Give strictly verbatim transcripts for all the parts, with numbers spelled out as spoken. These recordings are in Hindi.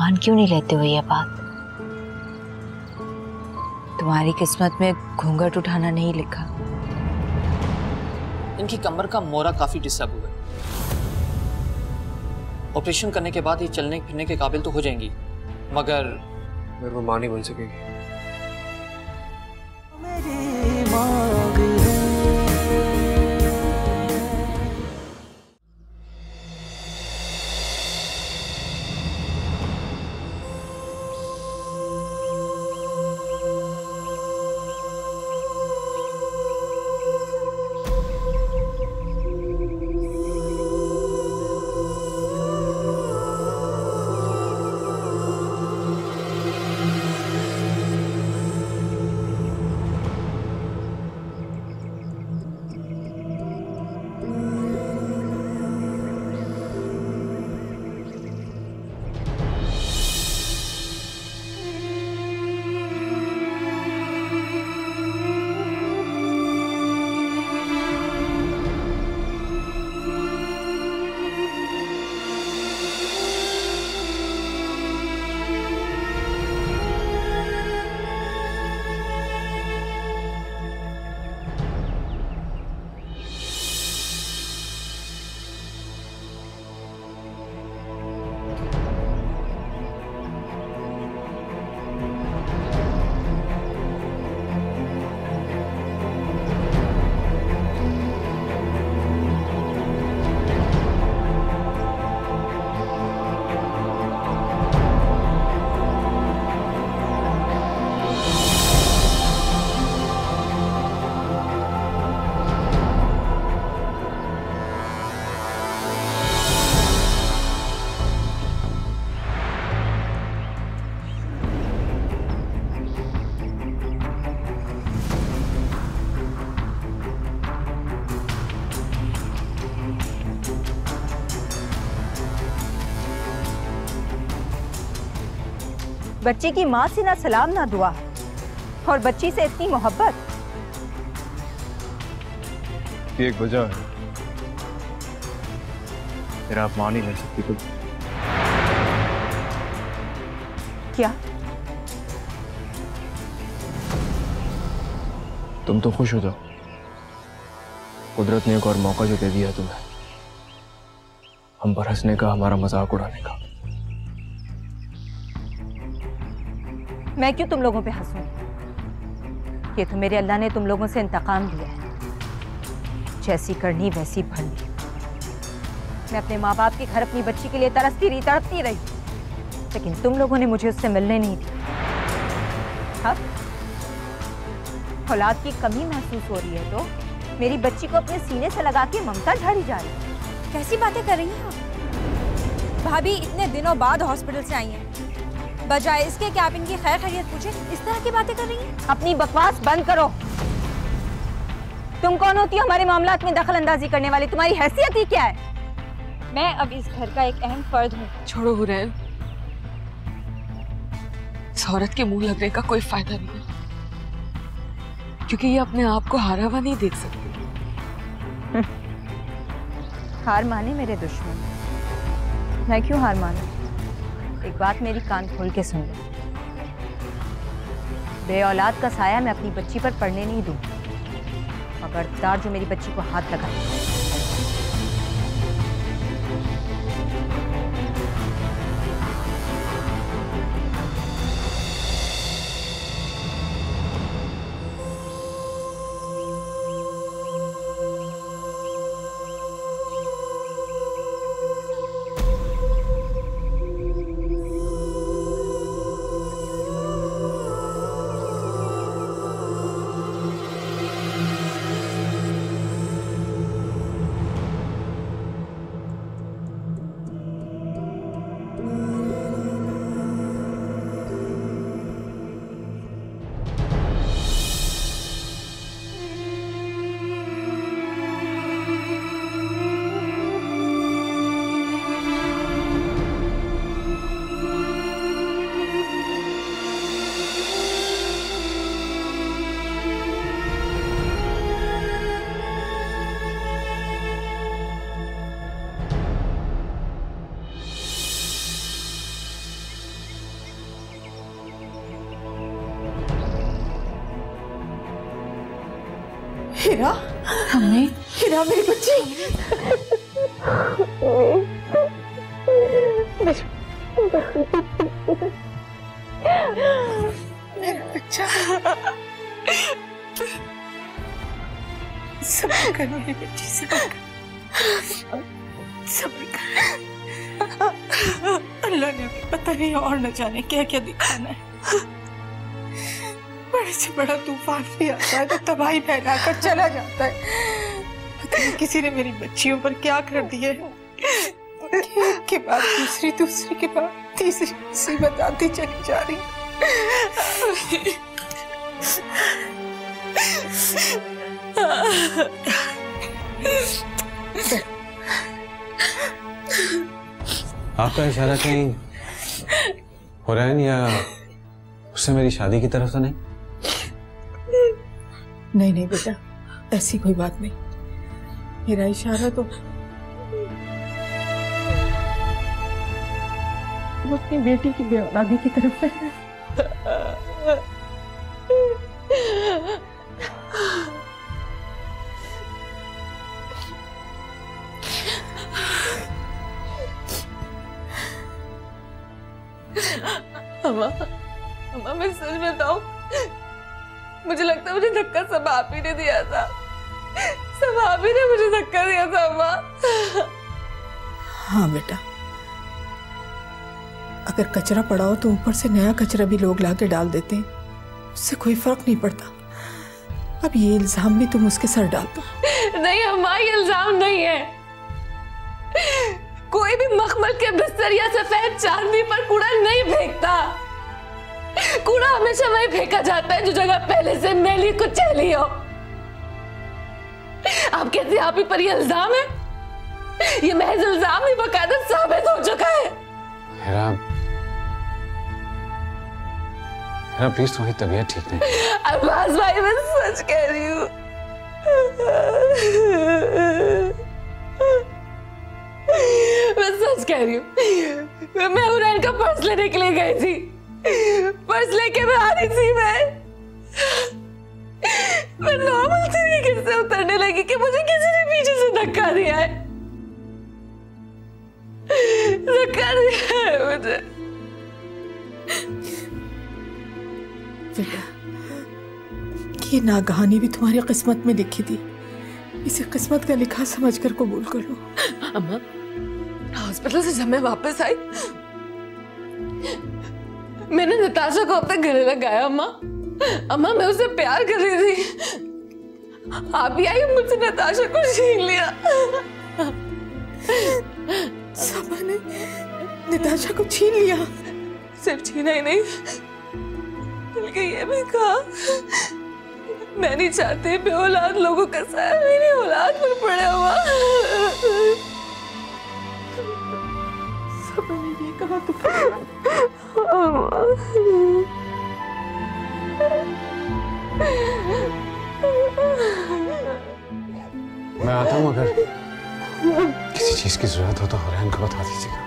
मान क्यों नहीं लेते हो ये बात? तुम्हारी किस्मत में घूंघट उठाना नहीं लिखा। इनकी कमर का मोरा काफी डिस्टर्ब हुआ है। ऑपरेशन करने के बाद ये चलने फिरने के काबिल तो हो जाएंगी, मगर मेरे को मां नहीं बन सकेगी। बच्ची की माँ से ना सलाम ना दुआ, और बच्ची से इतनी मोहब्बत। ये एक वजह है, तेरा आप मां नहीं बन सकती तुम। क्या? तुम तो खुश हो जाओ, कुदरत ने एक और मौका जो दे दिया तुम्हें, हम पर हंसने का, हमारा मजाक उड़ाने का। मैं क्यों तुम लोगों पे हंसूं? ये तो मेरे अल्लाह ने तुम लोगों से इंतकाम लिया है, जैसी करनी वैसी भरनी। मैं अपने माँ बाप के घर अपनी बच्ची के लिए तरसती रही तड़पती रही, लेकिन तुम लोगों ने मुझे उससे मिलने नहीं दिया। अब औलाद की कमी महसूस हो रही है तो मेरी बच्ची को अपने सीने से लगा के ममता झाड़ी जा रही है। कैसी बातें कर रही हैं आप? भाभी इतने दिनों बाद हॉस्पिटल से आई हैं, बजाय इसके कि आप इनकी खैर खैरियत पूछे, इस तरह की बातें कर रही हैं। अपनी बकवास बंद करो। तुम कौन होती हो हमारे मामलात में दखल अंदाजी करने वाली? तुम्हारी हैसियत ही क्या है? मैं अब इस घर का एक अहम फर्द हूँ। छोड़ो हुरैन, इस औरत के मुंह लगने का कोई फायदा नहीं है, क्योंकि ये अपने आप को हारा हुआ नहीं देख सकती। हार माने मेरे दुश्मन, मैं क्यों हार मानूं? एक बात मेरी कान खोल के सुन लो, बे औलाद का साया मैं अपनी बच्ची पर पड़ने नहीं दूं, खबरदार जो मेरी बच्ची को हाथ लगा। हीरा, हमने हीरा मेरी बच्ची। मेरा बच्चा, सब्र कर मेरी बच्ची, सब्र कर, सब्र कर। अल्लाह ने हमें पता नहीं और न जाने क्या क्या दिखाना है। बड़े से बड़ा तूफान भी आता है तो तबाही फैला कर चला जाता है। पता नहीं किसी ने मेरी बच्चियों पर क्या कर दिया है। एक के बाद दूसरी, दूसरी के बाद तीसरी मुसीबत आती चली जा रही। आपका इशारा कहीं हो रहा है या उससे मेरी शादी की तरफ तो नहीं? नहीं नहीं बेटा, ऐसी कोई बात नहीं। मेरा इशारा तो वो अपनी बेटी की बेऔलादी की तरफ है। अम्मा, अम्मा मैं सच बताऊं, मुझे लगता है मुझे धक्का सब आप ही ने दिया था। सब आप ही ने मुझे धक्का दिया था अम्मा। हाँ बेटा, अगर कचरा पड़ा हो तो ऊपर से नया कचरा भी लोग लाके डाल देते हैं, उससे कोई फर्क नहीं पड़ता। अब ये इल्जाम भी तुम उसके सर डाल दो। नहीं अम्मा, ये इल्जाम नहीं है। कोई भी मखमल के बिस्तर या सफेद चांदी पर कूड़ा नहीं फेंकता। कूड़ा हमेशा वहीं फेंका जाता है जो जगह पहले से मैली कुचैली हो। आप कहते हैं आप ही पर ये इल्जाम है? ये महज इल्जाम ही बकायदा साबित हो चुका है। हेरा, हेरा प्लीज, तुम्हारी तबीयत ठीक नहीं। अब्बास भाई मैं सच कह रही हूँ। मैं सच कह रही हूँ। मैं हुरैन का पर्स लेने के लिए गई थी। पर्स लेके मैं आ रही थी। मैं मैं नॉर्मल तरीके से उतरने लगी कि मुझे किसी ने पीछे से धक्का दिया है। धक्का दिया है मुझे। बेटा, ये नागहानी भी तुम्हारी किस्मत में लिखी थी। इसे किस्मत का लिखा समझकर कबूल कर लो। अम्मा, हॉस्पिटल से जब मैं वापस आई, मैंने नताशा को अपने गले लगाया। अम्मा, अम्मा मैं उसे प्यार कर रही थी। आप भी आई, मुझसे नताशा को छीन लिया। सबा ने नताशा को छीन लिया? सिर्फ छीना ही नहीं, बल्कि ये भी कहा मैं नहीं चाहती बे औलाद लोगों का साया मेरी औलाद पर पड़े हुआ। सबा ने ये कहा तो मैं आता हूँ, अगर किसी चीज की जरूरत हो तो हुरैन को बता दीजिएगा।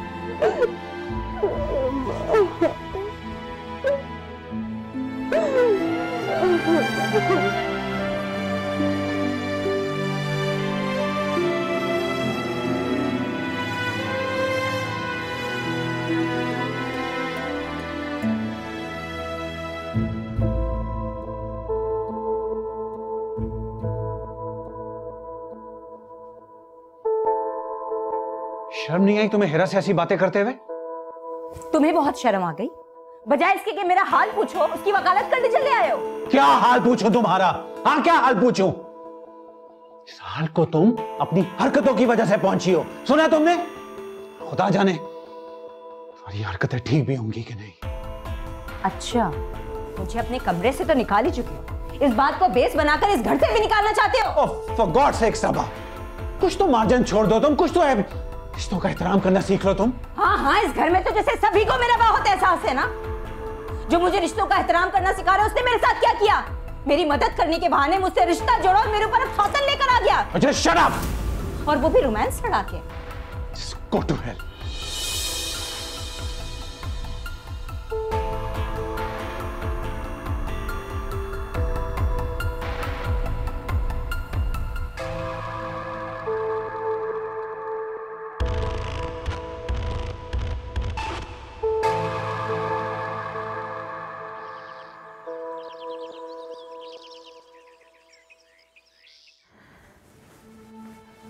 शर्म नहीं आई तुम्हें हेरा से ऐसी बातें करते हुए? तुम्हें बहुत शर्म आ गई? बजाय इसके कि मेरा हाल पूछो, उसकी वकालत करने चले आए हो। क्या हाल पूछूं तुम्हारा? हाँ, क्या हाल पूछूं? इस हाल को तुम अपनी हरकतों की वजह से पहुंची हो। सुना तुमने? खुदा जाने तुम्हारी हरकतें ठीक भी होंगी कि नहीं। अच्छा, मुझे अपने कमरे से तो निकाल ही चुके हो, इस बात को बेस बनाकर इस घर से भी निकालना चाहते हो? ओह, फॉर गॉड सेक सबा, कुछ तो मार्जिन छोड़ दो तुम, कुछ तो है, रिश्तों का एहतराम करना सीख लो तुम। हाँ हाँ, इस घर में तो जैसे सभी को मेरा बहुत एहसास है ना। जो मुझे रिश्तों का एहतराम करना सिखा रहा है, उसने मेरे साथ क्या किया? मेरी मदद करने के बहाने मुझसे रिश्ता जोड़ा और मेरे ऊपर अब फौतन लेकर आ गया। अच्छा, शट अप। और वो भी रोमांस लड़ा के। Just go to hell.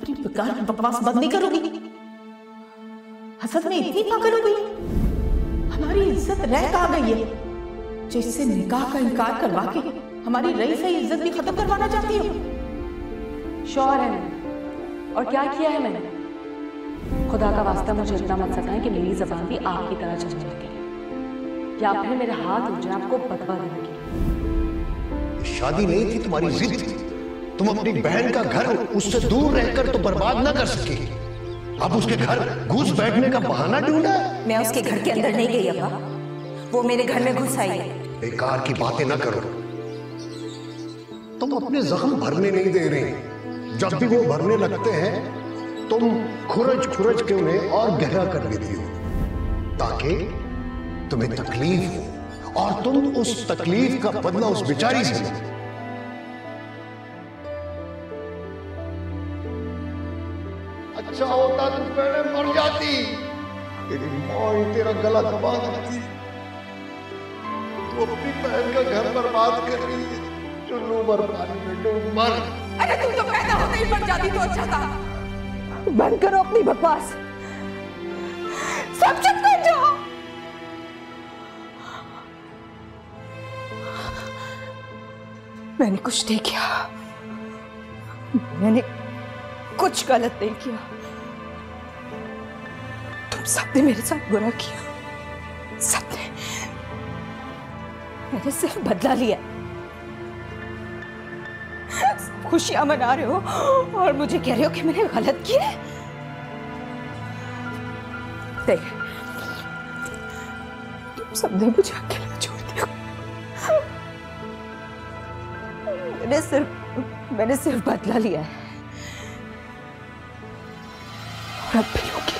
अपनी बेकार बकवास बंद नहीं करोगी? हसद में इतनी पागल हो गई, हमारी इज्जत रह कहाँ गई है जो इससे निकाह का इनकार करवा के हमारी रही सही इज्जत भी खत्म करवाना चाहती हो? श्योर है मैंने, और क्या किया है मैंने? खुदा का वास्ता मुझे इतना मत सताएं कि मेरी जबान भी आपकी तरह चलने लगे, या फिर मेरे हाथ उठ जाए आपको बदवा देने की। शादी नहीं थी, तुम्हारी जिद थी। तुम अपनी बहन का घर उससे दूर रहकर तो बर्बाद ना कर सके, अब उसके घर घुस बैठने का बहाना ढूंढा। मैं उसके घर के अंदर नहीं गई अब्बा, वो मेरे घर में घुस आई है। बेकार की बातें ना करो, तुम अपने जख्म भरने नहीं दे रहे। जब भी वो भरने लगते हैं तुम खुरच खुरच के उन्हें और गहरा कर देती हो ताकि तुम्हें तकलीफ हो और तुम उस तकलीफ का बदला उस बेचारी से लो। अच्छा होता तुम पहले मर जाती, तेरी मौत तेरा गला दबा देती। तू अपनी बहन का घर बर्बाद कर रही है, चुल्लू मर पानी में डूब मर। अरे तुम तो पैदा होते ही मर जाती तो अच्छा था। बंद करो अपनी बकवास, सब चुप कर जाओ। मैंने कुछ नहीं किया, मैंने कुछ गलत नहीं किया। तुम सबने मेरे साथ बुरा किया, सबने। मैंने सिर्फ बदला लिया। खुशियां मना रहे हो और मुझे कह रहे हो कि मैंने गलत किया। देख, तुम सबने मुझे अकेला छोड़ दिया। मैंने सिर्फ मैंने सिर्फ बदला लिया है और अब भी लूंगी।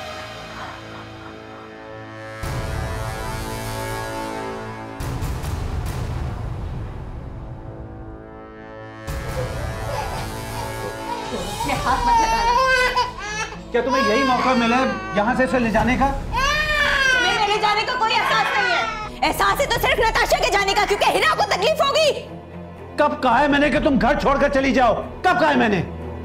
हाथ मत लगाना। क्या तुम्हें यही मौका मिला है यहाँ से इसे ले जाने का? तुम्हें मेरे जाने का कोई एहसास नहीं है। एहसास है तो सिर्फ नताशा के जाने का, क्योंकि हिना को तकलीफ होगी। कब कहा है मैंने कि तुम घर छोड़कर चली जाओ? कब कहा है मैंने?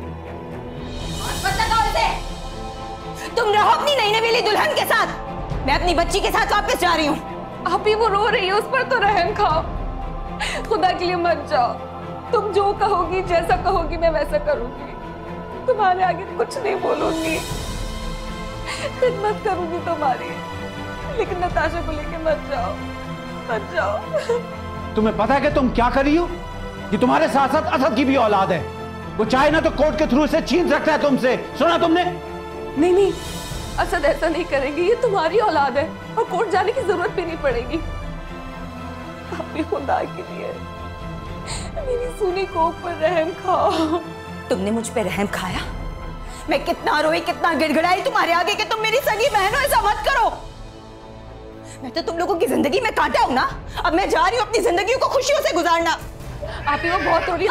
मत लगाओ इसे। तुम रहो अपनी नई नवेली दुल्हन के साथ, मैं अपनी बच्ची के साथ वापस जा रही हूँ। आप ही वो रो रही है, उस पर तो रहम खाओ। खुदा के लिए मत जाओ, तुम जो कहोगी जैसा कहोगी मैं वैसा करूंगी। तुम्हारे आगे कुछ नहीं बोलूंगी, खिदमत करूंगी तुम्हारी, लेकिन नताशा को लेके मत जाओ, मत जाओ। तुम्हें पता है कि तुम क्या कर रही हो? ये तुम्हारे साथ साथ असद की भी औलाद है। वो चाहे ना तो कोर्ट के थ्रू से छीन सकता है तुमसे। सुना तुमने? नहीं नहीं, असद ऐसा नहीं करेंगे, ये तुम्हारी औलाद है और कोर्ट जाने की जरूरत भी नहीं पड़ेगी। आप भी खुदा के लिए मेरी सुनी कोख पर रहम खाओ। तुमने मुझ पे रहम खाया? मैं कितना रोई, कितना गिड़गिड़ाई तुम्हारे आगे कि तुम मेरी सगी बहन हो, ऐसा मत करो। मैं तो तुम लोगों की जिंदगी में कांटा हूं ना। अब मैं जा रही हूं अपनी जिंदगी को खुशियों से गुजारना। आप ही वो बहुत थोड़ी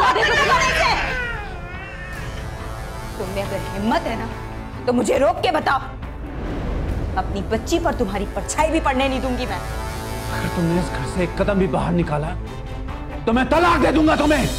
तुम में अगर हिम्मत है ना तो मुझे रोक के बताओ, अपनी बच्ची पर तुम्हारी परछाई भी पड़ने नहीं दूंगी मैं। अगर तुमने इस घर से एक कदम भी बाहर निकाला तो मैं तलाक दे दूंगा तुम्हें।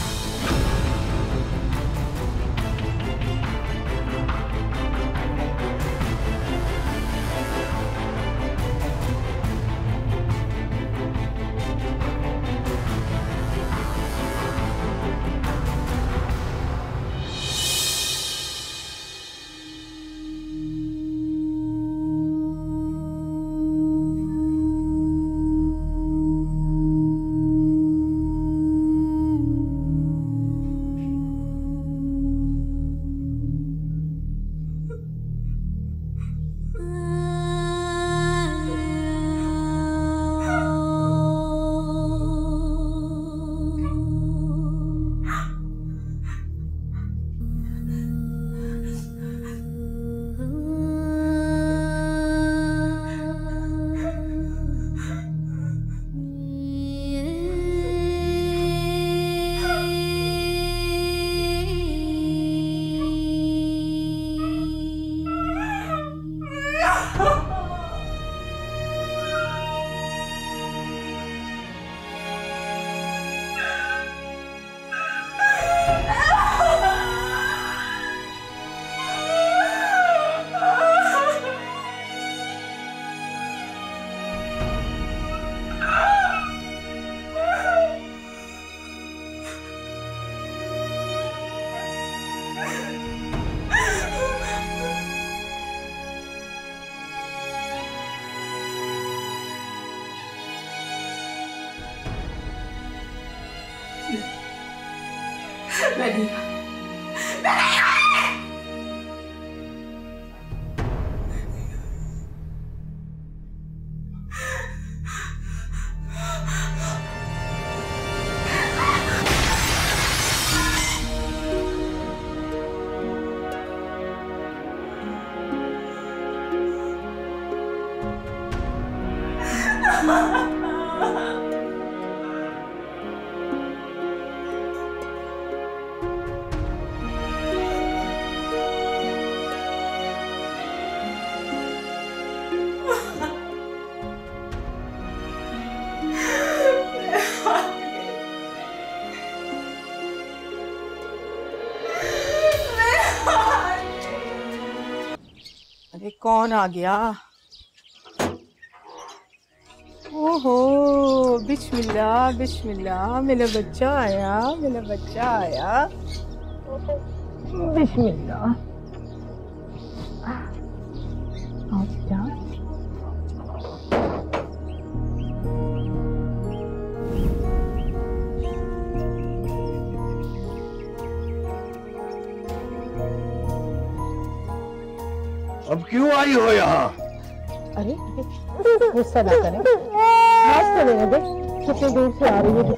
मैं नहीं अरे कौन आ गया? ओहो, बिस्मिल्लाह बिस्मिल्लाह, मेरा बच्चा आया, मेरा बच्चा आया। बिस्मिल्लाह। आओ बेटा। अब क्यों आई हो यहाँ? अरे गुस्सा ना करें, नाच तो लेने दे, कितनी दूर से आ रही है।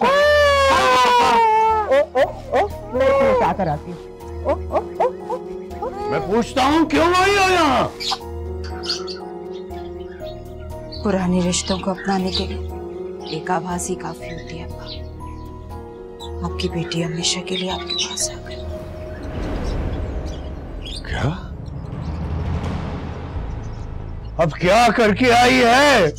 ओ ओ ओ, मैं इसमें जाकर आती हूँ। ओ ओ ओ ओ, मैं पूछता हूँ क्यों आई हो यहाँ? पुराने रिश्तों को अपनाने के लिए एक आवाज ही काफी होती है अब्बा। आपकी बेटी हमेशा के लिए आपके पास आ गई। क्या? अब क्या करके आई है?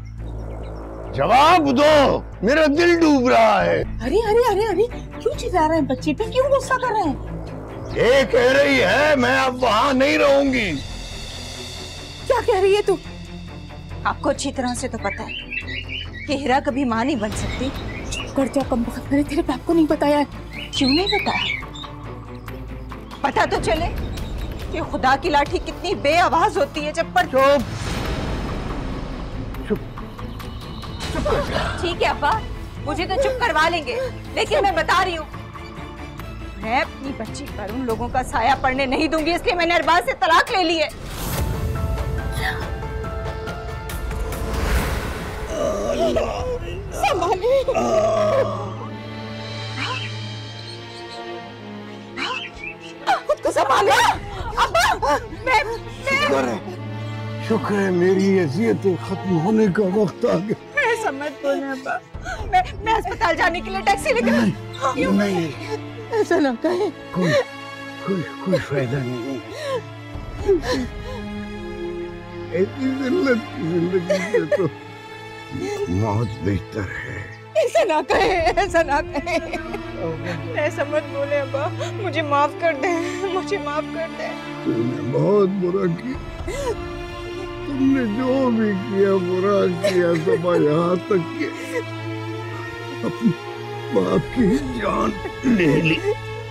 जवाब दो, मेरा दिल डूब रहा है। अरे अरे अरे अरे, क्यों चिल्ला रहे हैं बच्चे पे? क्यों गुस्सा कर रहे हैं? ये कह रही है मैं अब वहां नहीं रहूंगी। क्या कह रही है तू? आपको अच्छी तरह से तो पता है कि हीरा कभी मां नहीं बन सकती। चुप कर जा कम वक्त, मैंने तेरे बाप को नहीं बताया। क्यों नहीं बताया? पता तो चले कि खुदा की लाठी कितनी बेआवाज होती है जब पर। चुप चुप चुप। ठीक है अब्बा, मुझे तो चुप करवा लेंगे, लेकिन मैं बता रही हूँ मैं अपनी बच्ची पर उन लोगों का साया पड़ने नहीं दूंगी, इसलिए मैंने अरबाज से तलाक ले ली है। संभाले। खुद को संभाले। अब्बा, मैं शुक्र है, शुक्र है मेरी अज़ियतें खत्म होने का वक्त आ गया। ऐसा मत बोलना अब्बा, मैं मैं अस्पताल जाने के लिए टैक्सी लेकर। क्यों नहीं? ऐसा ना कहे। कोई कोई कोई फायदा नहीं। ऐसी जिल्लत की जिंदगी से तो मौत बेहतर है। ऐसा ना कहे, ऐसा ना कहे। ऐसा मत बोले अब्बा, मुझे माफ कर दे, मुझे माफ कर दे। तुमने बहुत बुरा किया, तुमने जो भी किया बुरा किया, सब यहाँ तक कि अपनी बाप की जान ले ली।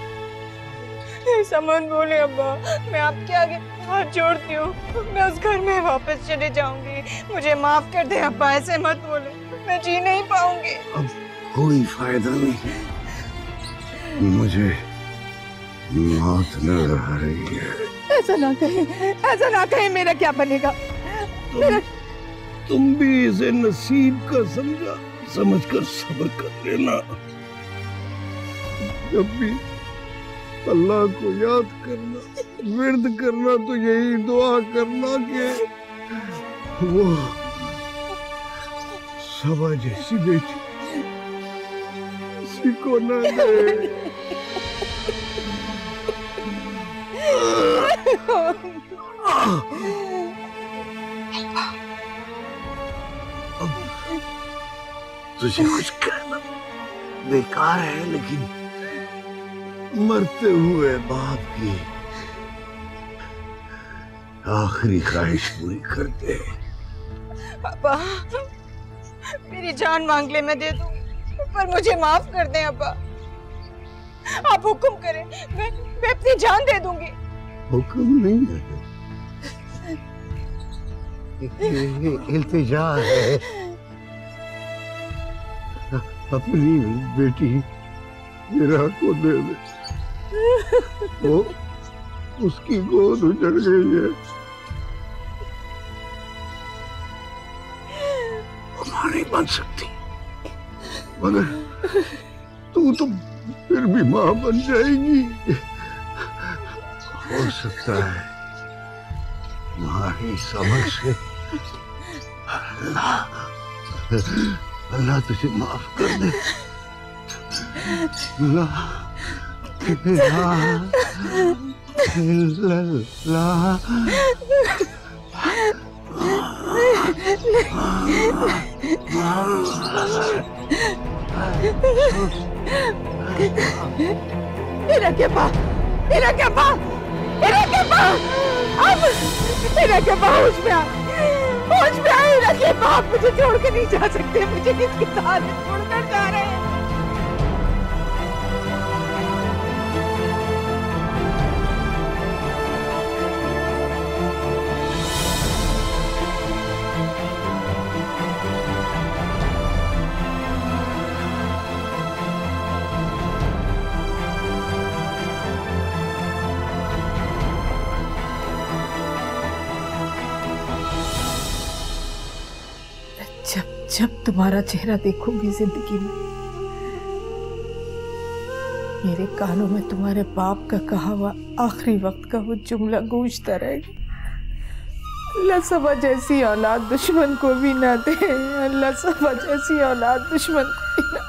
ऐसा मत बोले अब्बा, मैं आपके आगे हाथ जोड़ती हूँ, मैं उस घर में वापस चले जाऊंगी, मुझे माफ कर दे अब्बा। ऐसे मत बोले, मैं जी नहीं पाऊंगी। अब कोई फायदा नहीं, मुझे मौत नजर आ रही है। ऐसा ना कहे, ऐसा ना कहे, मेरा क्या बनेगा? तुम, मेरा... तुम भी इसे नसीब का समझा समझकर सब्र कर लेना। जब भी अल्लाह को याद करना, विर्द करना, तो यही दुआ करना कि वो सबा जैसी बेटी किसी को न दे। तुझे कुछ कहना बेकार है, लेकिन मरते हुए बाप की आखिरी ख्वाहिश पूरी कर दे। अब्बा, मेरी जान मांग ले, मैं दे दूंगी, पर मुझे माफ कर दें अब्बा। आप हुक्म करें, मैं मैं अपनी जान दे दूंगी। हुक्म नहीं है, ये इल्तिजा है। अपनी बेटी हीरा को दे दे। वो उसकी गोद उजड़ गई है। मां नहीं बन सकती, मगर तू तो फिर भी मां बन जाएगी। हो सकता है मां ही समझ से अल्लाह अल्लाह तुझे माफ कर दे। अल्लाह मेरा क्या बा, मेरा क्या बा, मेरा क्या बा, अब मेरा क्या बा होश में आ, होश में आ, मेरा क्या बा, मुझे छोड़ के नहीं जा सकते, मुझे किसके साथ छोड़कर जा रहे हैं। जब जब तुम्हारा चेहरा देखूंगी जिंदगी में, मेरे कानों में तुम्हारे बाप का कहा हुआ आखिरी वक्त का वो जुमला गूंजता रहेगा, अल्लाह समझ ऐसी औलाद दुश्मन को भी ना दे, अल्लाह समझ ऐसी औलाद दुश्मन को भी ना।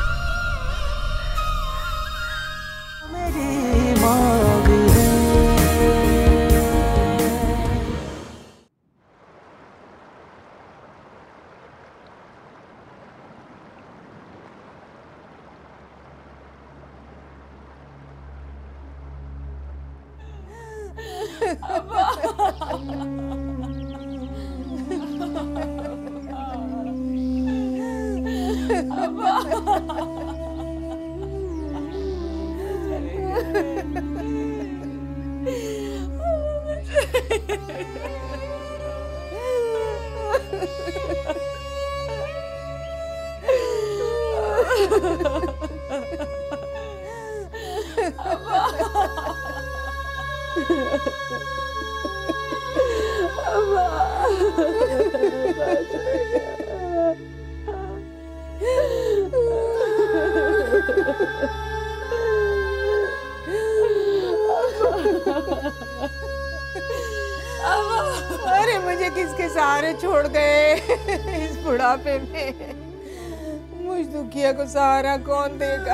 अरे मुझे किसके सहारे छोड़ गए इस बुढ़ापे में, मुझ दुखिया को सहारा कौन देगा।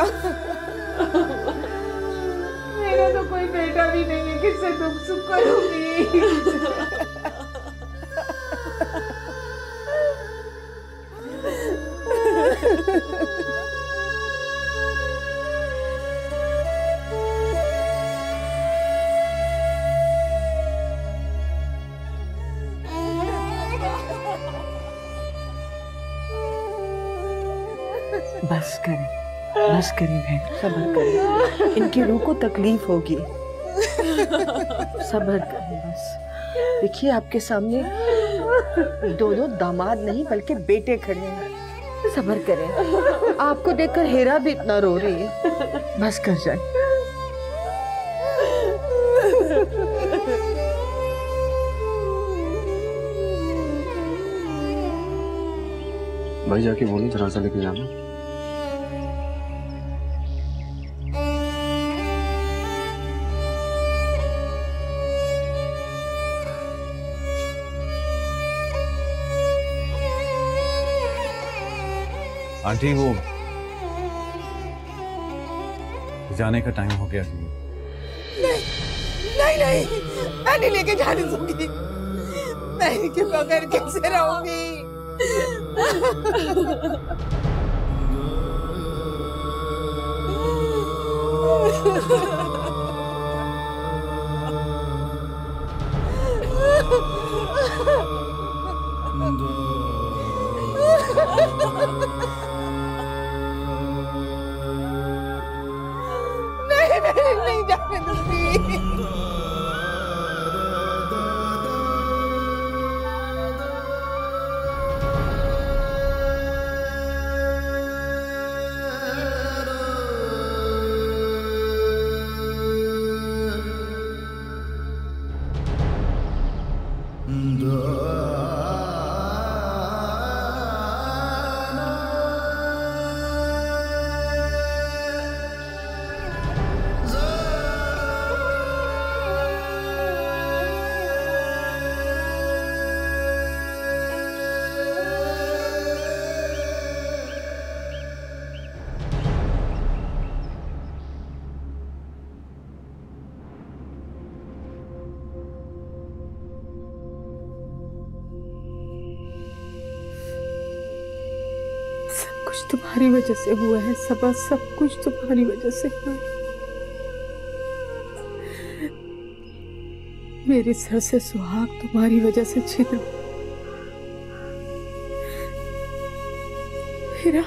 मेरा तो कोई बेटा भी नहीं है, किससे दुख सुख करूंगी। बस करें, बस करें बहन, सब्र करें, इनकी रूह को तकलीफ होगी, सब्र करें बस। देखिए आपके सामने दो दो दामाद नहीं बल्कि बेटे खड़े हैं, सब्र करें। आपको देखकर हेरा भी इतना रो रही है, बस कर जाए। भाई जाके बोलो दरवाजा लेके जाना। आंटी वो जाने का टाइम हो गया। नहीं नहीं नहीं, मैं नहीं लेके जाने दूंगी, मैं इनके बगैर कैसे रहूंगी। नहीं नहीं नहीं जाने दूंगी। कुछ तुम्हारी वजह से हुआ है सबा, सब कुछ तुम्हारी वजह से हुआ है। मेरे सर से सुहाग तुम्हारी वजह से छिन। हीरा,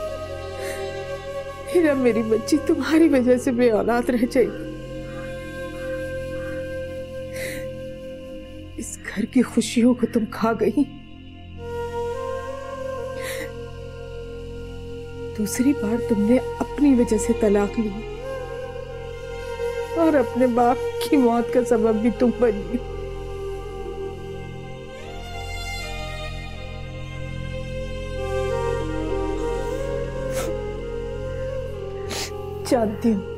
हीरा मेरी बच्ची तुम्हारी वजह से बे औलाद रह जाएगी। इस घर की खुशियों को तुम खा गई। दूसरी बार तुमने अपनी वजह से तलाक ली और अपने बाप की मौत का सबब भी तुम बनी। जानती हूँ,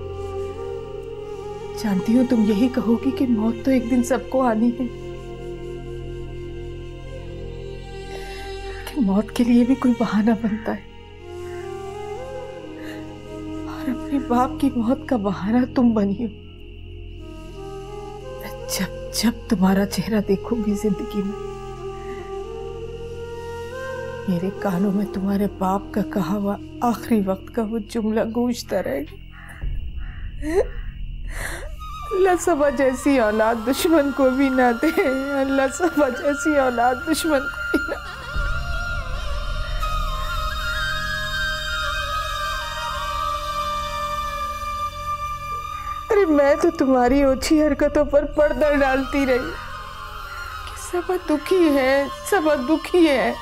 जानती हूँ तुम यही कहोगी कि मौत तो एक दिन सबको आनी है, कि मौत के लिए भी कोई बहाना बनता है और अपने बाप की मौत का बहाना तुम बनी हो। मैं जब जब तुम्हारा चेहरा देखूंगी जिंदगी में, मेरे कानों में तुम्हारे बाप का कहा हुआ आखिरी वक्त का वो जुमला गूंजता रहेगा, अल्लाह सबा जैसी औलाद दुश्मन को भी ना दे, अल्लाह सबा जैसी औलाद दुश्मन को भी ना। अरे मैं तो तुम्हारी ओछी हरकतों पर पर्दा डालती रही कि सबा दुखी है, सबा दुखी है।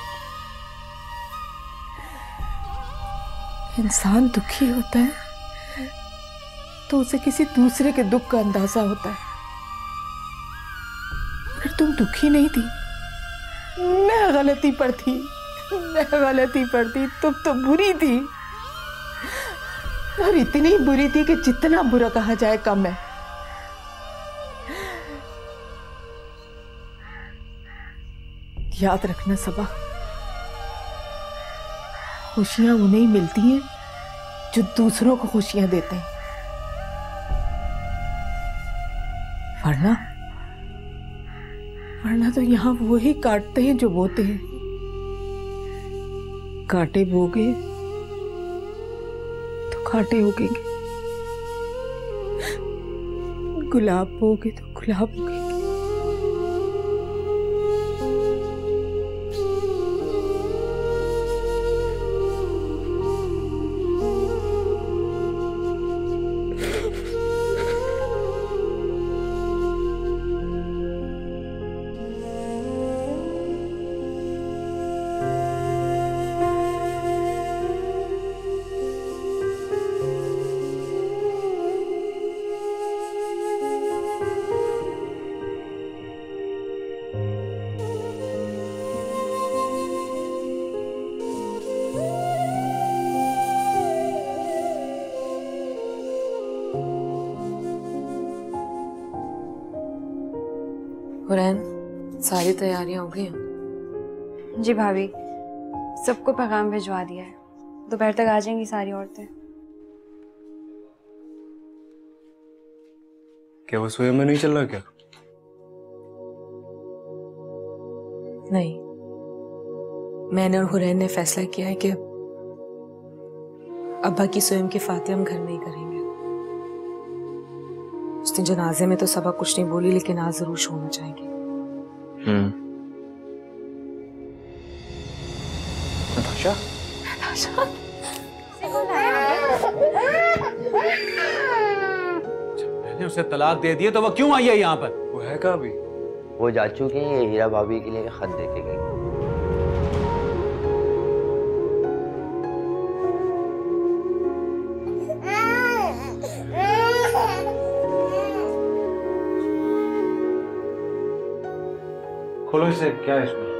इंसान दुखी होता है तो उसे किसी दूसरे के दुख का अंदाजा होता है। फिर तुम दुखी नहीं थी, मैं गलती पर थी, मैं गलती पर थी, तुम तो बुरी थी और इतनी बुरी थी कि जितना बुरा कहा जाए कम है। याद रखना सबा, खुशियां उन्हें मिलती हैं जो दूसरों को खुशियां देते हैं, वरना वरना तो यहां वो ही काटते हैं जो बोते हैं। कांटे बोगे तो कांटे उगेंगे, गुलाब बोगे तो गुलाब उगेंगे। हुरैन, सारी तैयारियां हो गई हैं? जी भाभी, सबको पैगाम भिजवा दिया है, दोपहर तक आ जाएंगी सारी औरतें। क्या वो सोए में नहीं चल रहा क्या? नहीं, मैंने और हुरैन ने फैसला किया है कि अब्बा की स्वयं की फातिहा हम घर में ही करेंगे। उस दिन जनाजे में तो सबा कुछ नहीं बोली, लेकिन आज जरूर होना चाहेगी। हम्म। नताशा? नताशा? मैंने उसे तलाक दे दिया तो वो क्यों आई है यहाँ पर? वो है कहाँ अभी? वो जा चुकी है, ये हीरा भाभी के लिए खत देके गई। खोलो इसे, क्या है इसमें?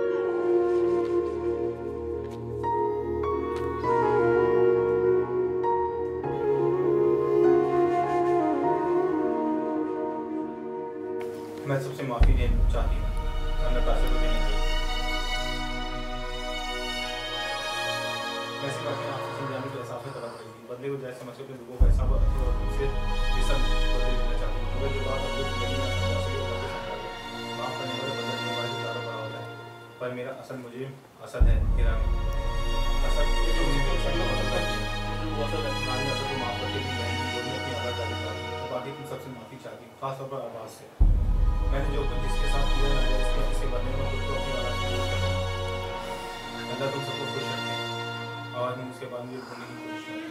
मैं सबसे माफी देना चाहती हूँ, मैंने पैसे को देने दी। वैसे मैं अपने आपसे समझाने के एहसास में तलब करूँगी, बदले को जैसे समझ के अपने लोगों को ऐसा उनसे ये सब बदले देना चाहती हूँ। मगर जो बात अपने जिंदगी में समझा सके वो करके समझा दो। माफ करने वाले बदले की बात ज़्यादा बड़ा होता है, पर मेरा असल मुझे असद है हीरा में। सर जो नहीं हो सकता हो सकता है वो सर नानी अगर तुम माफ करके भी नहीं जो भी अपनी आवाज़ डाली चाहती तो बाकी तुम सबसे माफ़ी चाहती हूँ, खास तौर पर आवाज़ से। मैंने जो कुछ जिसके साथ किया ना इसके किसी बनने में खुद को अपनी आवाज़ से दूर कर अल्लाह तुम सबको खुश रखे और हम उसके बाद भी भूलने की कोशिश करेंगे।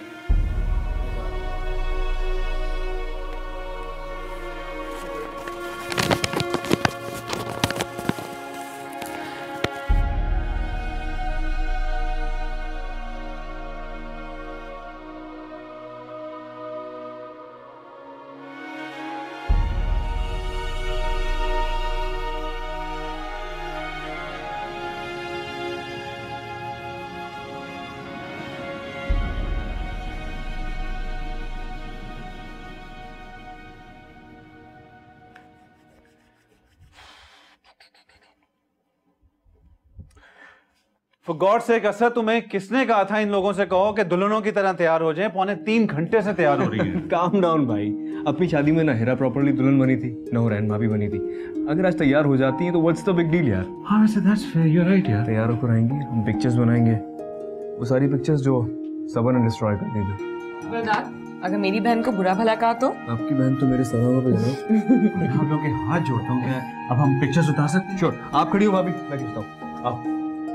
For God's sake, असर तुम्हें किसने कहा था इन लोगों से कहो कि दुल्हनों की तरह तैयार हो जाएं? पौने तीन घंटे से तैयार हो रही है। काम डाउन भाई, अपनी शादी में ना हिरा प्रॉपर्ली दुल्हन बनी थी ना हुरैन भाभी बनी थी। अगर आज तैयार हो जाती है तो व्हाट्स द बिग डील यार। हाँ वैसे that's fair, you're right यार। तैयार होकर आएंगी, हम पिक्चर्स बनाएंगे, वो सारी पिक्चर्स जो सबा ने डिस्ट्रॉय कर दी थी। अगर मेरी बहन को बुरा भला कहा तो? आपकी बहन तो मेरे सवा पे है। हम लोग के हाथ जोड़ता हूँ, क्या अब हम पिक्चर्स उतार सकते हैं? श्योर, आप खड़ी हो भाभी, मैं खींचता हूँ। आओ।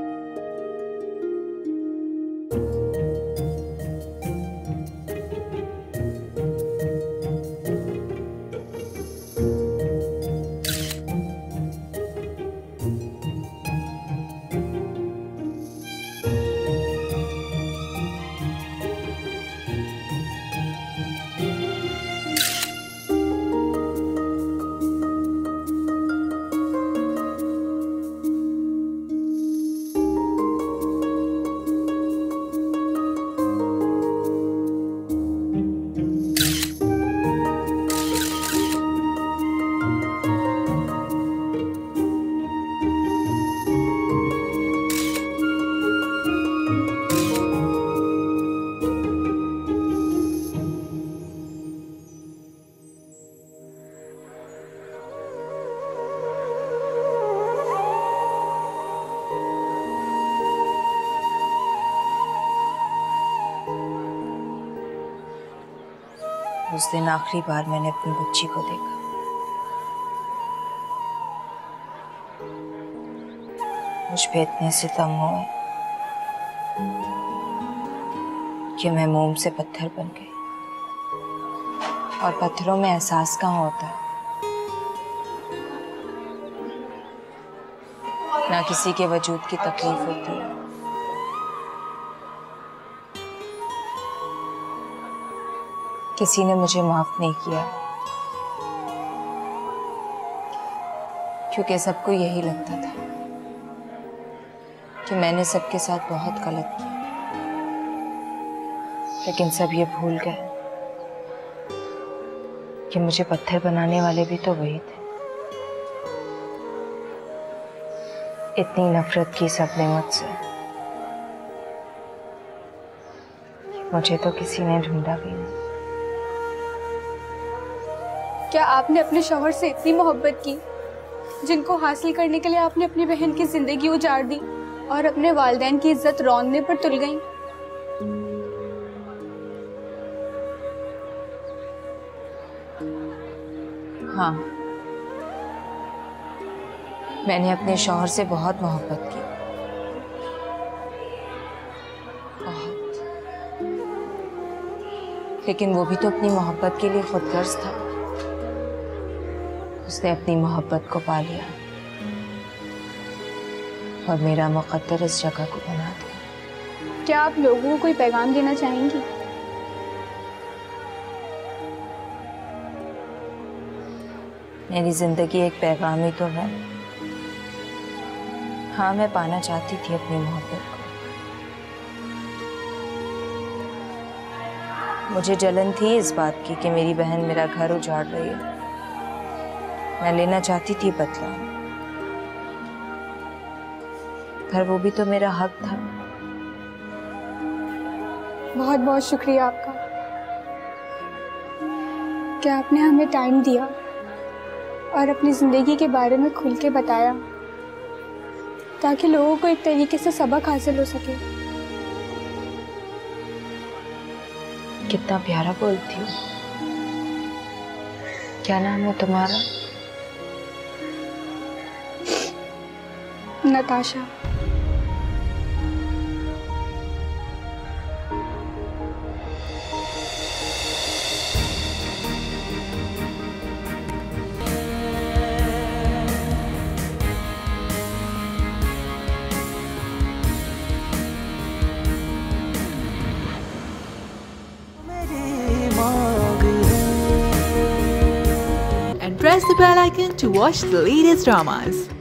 उस दिन आखिरी बार मैंने अपनी बच्ची को देखा। मुझ पे इतने सितम हुए कि मैं मोम से पत्थर बन गई। और पत्थरों में एहसास कहाँ होता है, ना किसी के वजूद की तकलीफ होती है। किसी ने मुझे माफ नहीं किया क्योंकि सबको यही लगता था कि मैंने सबके साथ बहुत गलत किया, लेकिन सब ये भूल गए कि मुझे पत्थर बनाने वाले भी तो वही थे। इतनी नफरत की सबने मुझसे, मुझे तो किसी ने ढूंढा भी नहीं। क्या आपने अपने शौहर से इतनी मोहब्बत की जिनको हासिल करने के लिए आपने अपनी बहन की जिंदगी उजाड़ दी और अपने वालिदैन की इज्जत रौंदने पर तुल गईं? हाँ, मैंने अपने शौहर से बहुत मोहब्बत की, बहुत। लेकिन वो भी तो अपनी मोहब्बत के लिए खुदगर्ज था। उसने अपनी मोहब्बत को पा लिया और मेरा मुकद्दर इस जगह को बना दिया। क्या आप लोगों को कोई पैगाम देना चाहेंगी? मेरी जिंदगी एक पैगाम ही तो है। हाँ, मैं पाना चाहती थी अपनी मोहब्बत को। मुझे जलन थी इस बात की कि मेरी बहन मेरा घर उजाड़ रही है। मैं लेना चाहती थी बदला, पर वो भी तो मेरा हक था। बहुत बहुत शुक्रिया आपका कि आपने हमें टाइम दिया और अपनी जिंदगी के बारे में खुल के बताया ताकि लोगों को एक तरीके से सबक हासिल हो सके। कितना प्यारा बोलती हो। क्या नाम है तुम्हारा? Natasha. And press the bell icon to watch the latest dramas.